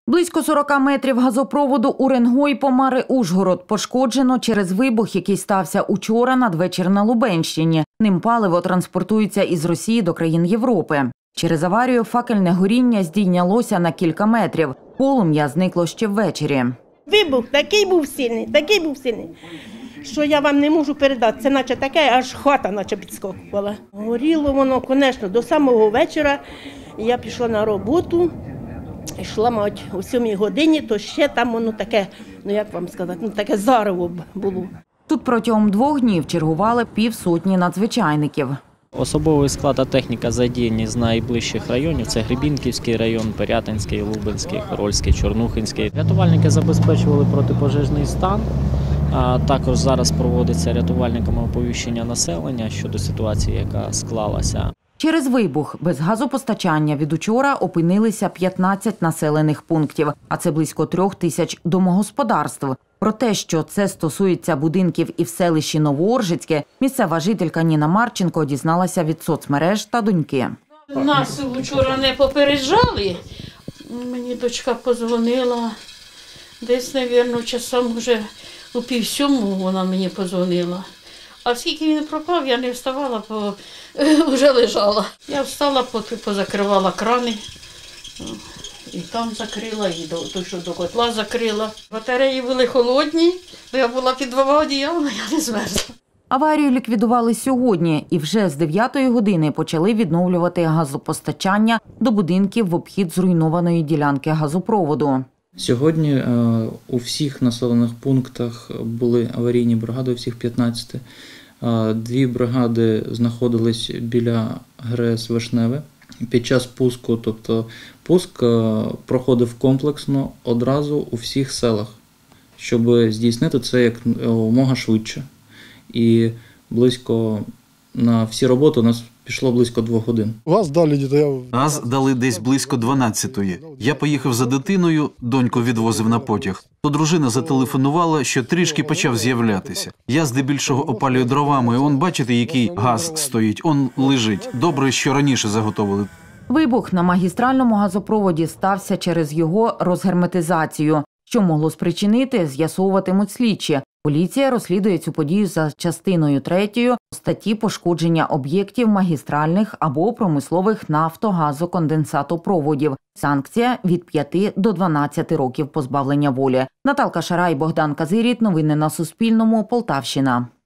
Близько 40 метрів газопроводу Уренгой-Помари-Ужгород пошкоджено через вибух, який стався учора надвечір на Лубенщині. Ним паливо транспортується із Росії до країн Європи. Через аварію факельне горіння здійнялося на кілька метрів. Полум'я зникло ще ввечері. Вибух такий був сильний, що я вам не можу передати. Це наче таке, аж хата наче підскокувала. Горіло воно, звісно, до самого вечора. Я пішла на роботу. Йшла, мабуть, о 7 годині, то ще там воно таке, як вам сказати, таке зарево було. Тут протягом 2 днів чергували півсотні надзвичайників. Особовий склад та техніка задіяні з найближчих районів. Це Гребінківський район, Пирятинський, Лубенський, Хорольський, Чорнухинський. Рятувальники забезпечували протипожежний стан. Також зараз проводиться рятувальниками оповіщення населення щодо ситуації, яка склалася. Через вибух без газопостачання від учора опинилися 15 населених пунктів, а це близько 3000 домогосподарств. Про те, що це стосується будинків і в селищі Новооржицьке, місцева жителька Ніна Марченко дізналася від соцмереж та доньки. Нас вчора не попереджали. Мені дочка подзвонила. Десь, мабуть, часом вже о 6:30 вона мені подзвонила. А скільки він пропав, я не вставала, бо вже лежала. Я встала, позакривала крани, і там закрила, і до котла закрила. Батареї були холодні, я була під 2 одіялами, я не змерзла. Аварію ліквідували сьогодні і вже з 9 години почали відновлювати газопостачання до будинків в обхід зруйнованої ділянки газопроводу. Сьогодні у всіх населених пунктах були аварійні бригади, у всіх 15. 2 бригади знаходились біля ГРС «Вишневе». Під час пуску, тобто пуск проходив комплексно одразу у всіх селах, щоб здійснити це якомога швидше. І на всі роботи у нас пішло близько 2 годин. Газ дали десь близько 12-ї. Я поїхав за дитиною, доньку відвозив на потяг. То дружина зателефонувала, що трішки почав з'являтися. Я здебільшого опалюю дровами, он бачите, який газ стоїть, он лежить. Добре, що раніше заготовили. Вибух на магістральному газопроводі стався через його розгерметизацію. Що могло спричинити, з'ясовуватимуть слідчі. Поліція розслідує цю подію за частиною 3 статті «Пошкодження об'єктів магістральних або промислових нафтогазоконденсатопроводів». Санкція – від 5 до 12 років позбавлення волі. Наталка Шарай, Богдан Казиріт. Новини на Суспільному. Полтавщина.